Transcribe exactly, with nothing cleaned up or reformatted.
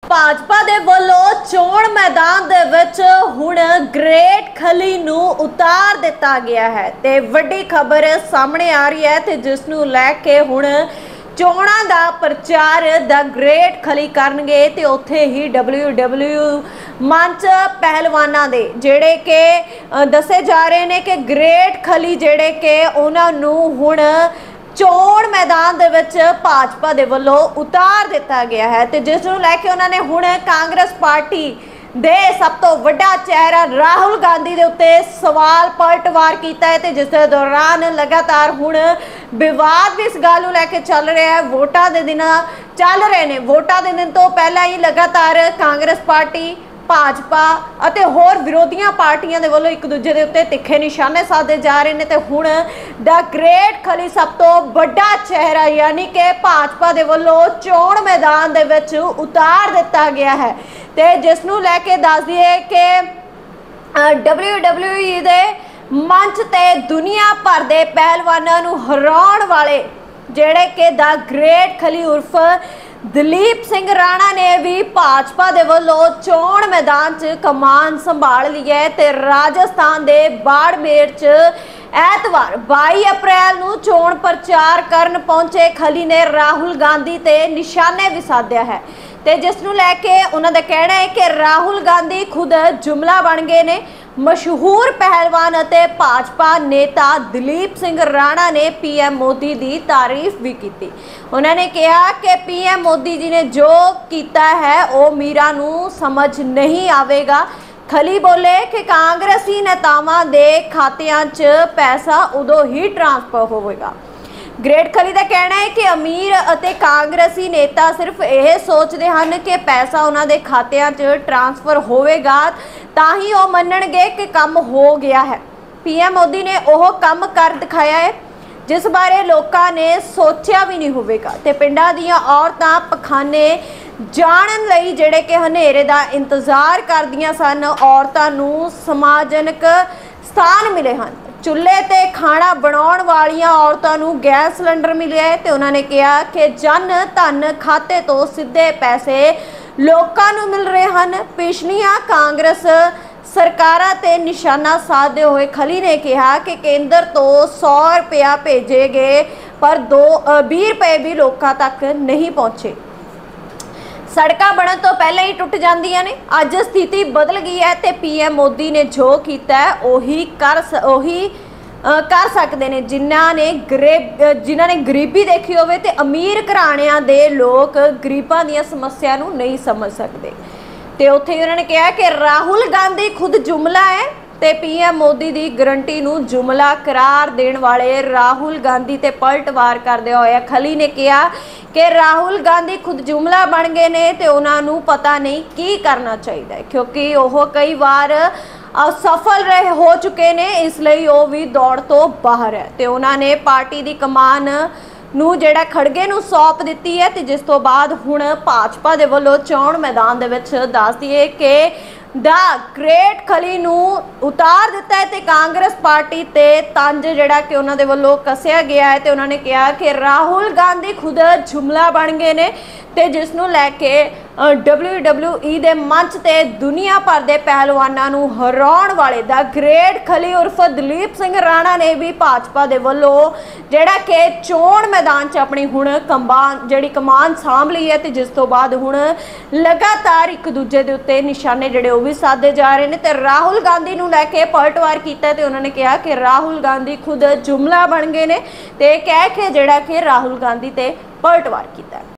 भाजपा दे वल्लों चोण मैदान दे विच हुण ग्रेट खली नूं उतार दिता गया है ते वड्डी खबर सामने आ रही है ते जिस नूं लैके हुण चोणां दा प्रचार द ग्रेट खली करनगे ते उत्थे ही डबल्यू डबल्यू मंच पहलवानां दे जिहड़े कि दसे जा रहे ने कि ग्रेट खली जिहड़े कि उन्हां नूं हुण चोण मैदान दे विच भाजपा दे वल्लों उतार दिता गया है ते जिस नूं लैके उन्होंने हुण कांग्रेस पार्टी दे सब तो वड्डा चेहरा राहुल गांधी दे उत्ते सवाल पलटवार कीता है ते जिस दौरान लगातार हुण विवाद भी इस गल नूं लैके चल रहा है। वोटां दे दिन चल रहे ने, वोटां दे दिन तो पहला ही लगातार कांग्रेस पार्टी भाजपा ਅਤੇ होर विरोधियां पार्टियां दे वल्लों एक दूजे दे उत्ते तिखे निशाने साधे जा रहे ने ते हुण द ग्रेट खली सब तो बड़ा चेहरा यानी कि भाजपा दे वल्लों चोण मैदान दे विच उतार दिता गया है ते जिस नूं लैके दस दईए कि डबल्यू डबल्यू ई दे मंच ते दुनिया भर दे पहलवानां नूं हराउण वाले जिहड़े कि द ग्रेट खली उर्फ दलीप सिंह राणा ने भी भाजपा दे वल्लों चोण मैदान च कमान संभाल ली है ते राजस्थान दे बाड़मेर च ऐतवार बाई अप्रैल नूं चोण प्रचार करन पहुंचे खली ने राहुल गांधी ते निशाने भी साधया है ते जिस नूं लैके उन्हां दा कहना है कि राहुल गांधी खुद जुमला बन गए ने। मशहूर पहलवान अते भाजपा नेता दलीप सिंह राणा ने पीएम मोदी की तारीफ भी की। उन्होंने कहा कि पीएम मोदी जी ने जो किया है वो मीरा नूं समझ नहीं आवेगा। खली बोले कि कांग्रेसी नेतावां दे खातियां च पैसा उदों ही ट्रांसफर होवेगा। ग्रेट खली का कहना है कि अमीर अते कांग्रेसी नेता सिर्फ यह सोचते हैं कि पैसा उन्होंने खातियां च ट्रांसफर होवेगा तां ही वो मनणगे कि काम हो गया है। पीएम मोदी ने वह काम कर दिखाया है जिस बारे लोगों ने सोचा भी नहीं होवेगा ते पिंडां दीयां औरतां पखाने जानन लई जिहड़े कि हनेरे दा इंतजार करदियां सन औरतां नूं समाजनक स्थान मिले हैं। चुल्हे ते खाना बनाउण वालियां औरतां नूं गैस सिलेंडर मिले है ते उन्होंने कहा कि जन धन खाते तो सीधे पैसे लोकां नूं मिल रहे हैं। पिछलियां कांग्रेस सरकारां ते निशाना साधते हुए खली ने कहा कि केंद्र तो सौ रुपया भेजे गए पर दो बीस रुपए भी लोकां तक नहीं पहुँचे। सड़कां बनन तो पहले ही टुट जांदियां ने। अज स्थिति बदल गई है ते पीएम मोदी ने जो किया है उही कर उही कर सकते हैं जिन्हां ने गरीब जिन्हां ने गरीबी देखी होवे ते अमीर घराणियां दे लोग गरीबां दीयां समस्या नूं नहीं समझ सकते। ते उत्थे उन्होंने कहा कि राहुल गांधी खुद जुमला है ते पीएम मोदी की गारंटी नूं जुमला करार देने वाले राहुल गांधी ते पलटवार करदे होए खली ने कहा कि राहुल गांधी खुद जुमला बन गए ने ते उन्हां नूं पता नहीं की करना चाहिए क्योंकि वह कई बार असफल रहे हो चुके ने इसलिए वो भी दौड़ तो बाहर है ते उन्होंने पार्टी की कमान नूं जिहड़ा खड़गे नूं सौंप दित्ती है ते जिस तो बाद हुण भाजपा दे वल्लों चोण मैदान दे विच दस दईए कि द ग्रेट खली नूं उतार दिता है ते कांग्रेस पार्टी ते तंज जिहड़ा कि उन्हां दे वल्लों कसिया गया है ते उन्होंने कहा कि राहुल गांधी खुद जुमला बन गए ने ते जिस नूं लैके डबल्यू डबल्यू ई दे मंच ते दुनिया भर दे पहलवानां नूं हराउण वाले द ग्रेट खली उर्फ दलीप सिंह राणा ने भी भाजपा दे वल्लों जिहड़ा कि चोण मैदान च अपनी हुण कमान जिहड़ी कमान सांभ लई है ते जिस तो बाद हुण लगातार एक दूजे दे उत्ते निशाने जिहड़े वो भी साधे जा रहे हैं ते राहुल गांधी नूं लैके पलटवार कीता ते उन्होंने कहा कि राहुल गांधी खुद जुमला बन गए ने ते कह के जिहड़ा कि राहुल गांधी ते पलटवार कीता।